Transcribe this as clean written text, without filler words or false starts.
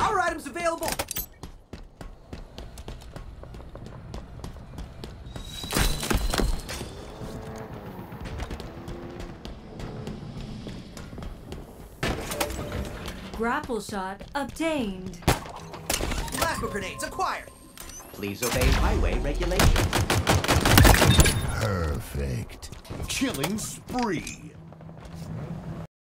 Power items available. Grapple shot obtained. Plasma grenades acquired. Please obey highway regulations. Perfect. Killing spree.